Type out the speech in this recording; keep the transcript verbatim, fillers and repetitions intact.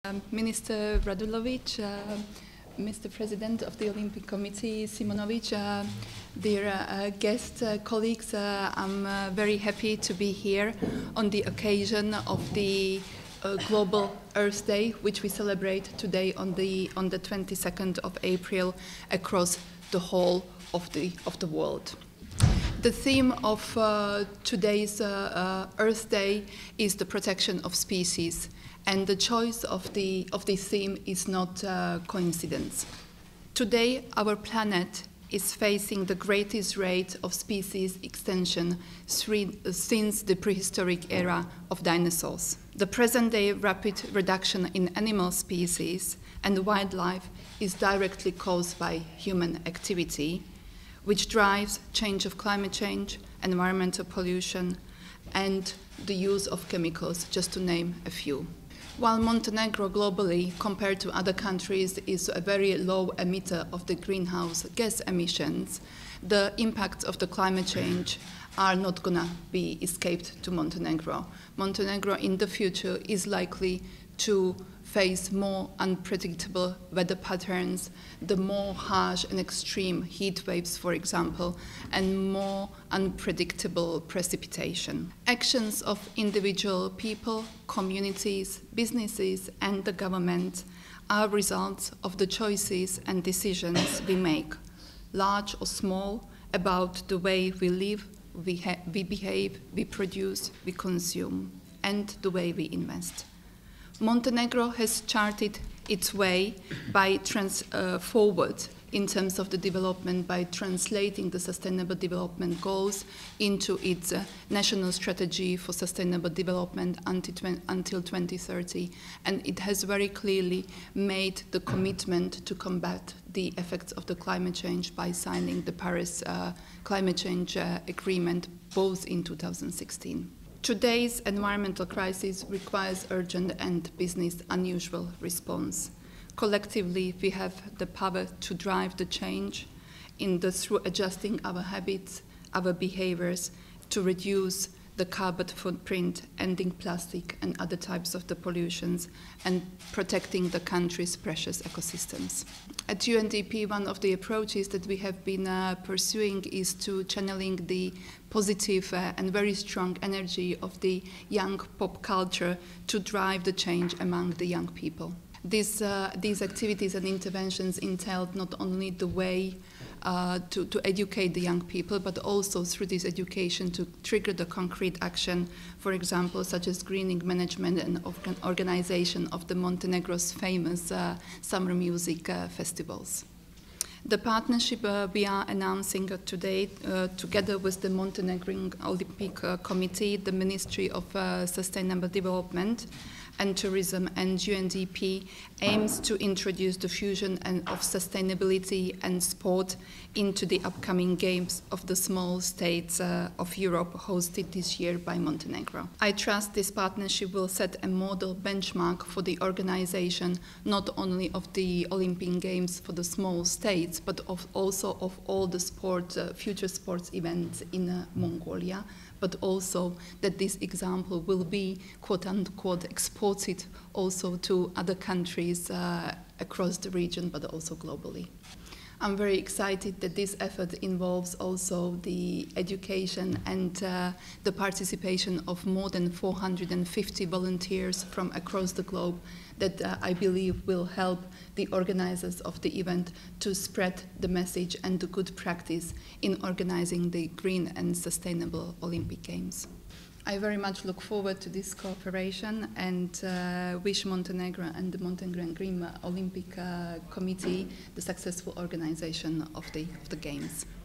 Um, Minister Radulovic, uh, Mister President of the Olympic Committee Simonovic, uh, dear uh, guests, uh, colleagues, uh, I'm uh, very happy to be here on the occasion of the uh, Global Earth Day, which we celebrate today on the on the twenty-second of April across the whole of the of the world. The theme of uh, today's uh, uh, Earth Day is the protection of species, and the choice of the of the theme is not uh, coincidence. Today, our planet is facing the greatest rate of species extinction since the prehistoric era of dinosaurs. The present-day rapid reduction in animal species and wildlife is directly caused by human activity, which drives change of climate change, environmental pollution, and the use of chemicals, just to name a few. While Montenegro globally, compared to other countries, is a very low emitter of the greenhouse gas emissions, the impacts of the climate change are not gonna be escaped to Montenegro. Montenegro in the future is likely to face more unpredictable weather patterns, the more harsh and extreme heat waves, for example, and more unpredictable precipitation. Actions of individual people, communities, businesses, and the government are results of the choices and decisions we make, large or small, about the way we live, we, ha we behave, we produce, we consume, and the way we invest. Montenegro has charted its way by trans uh, forward in terms of the development by translating the Sustainable Development Goals into its uh, national strategy for sustainable development until, until twenty thirty, and it has very clearly made the commitment to combat the effects of the climate change by signing the Paris uh, Climate Change uh, Agreement both in two thousand sixteen. Today's environmental crisis requires urgent and business unusual response. Collectively, we have the power to drive the change in the, through adjusting our habits, our behaviors, to reduce the carbon footprint, ending plastic and other types of the pollutions, and protecting the country's precious ecosystems. At U N D P, one of the approaches that we have been uh, pursuing is to channeling the positive uh, and very strong energy of the young pop culture to drive the change among the young people. These, uh, these activities and interventions entailed not only the way uh, to, to educate the young people, but also through this education to trigger the concrete action, for example, such as greening management and organization of the Montenegro's famous uh, summer music uh, festivals. The partnership uh, we are announcing uh, today, uh, together with the Montenegrin Olympic uh, Committee, the Ministry of uh, Sustainable Development and Tourism, and U N D P, aims to introduce the fusion and of sustainability and sport into the upcoming Games of the Small States uh, of Europe, hosted this year by Montenegro. I trust this partnership will set a model benchmark for the organization not only of the Olympic Games for the small states, but of also of all the sport, uh, future sports events in uh, Mongolia, but also that this example will be, quote-unquote, exported also to other countries uh, across the region, but also globally. I'm very excited that this effort involves also the education and uh, the participation of more than four hundred fifty volunteers from across the globe that uh, I believe will help the organizers of the event to spread the message and the good practice in organizing the green and sustainable Olympic Games. I very much look forward to this cooperation and uh, wish Montenegro and the Montenegrin Green Olympic uh, Committee the successful organization of the, of the Games.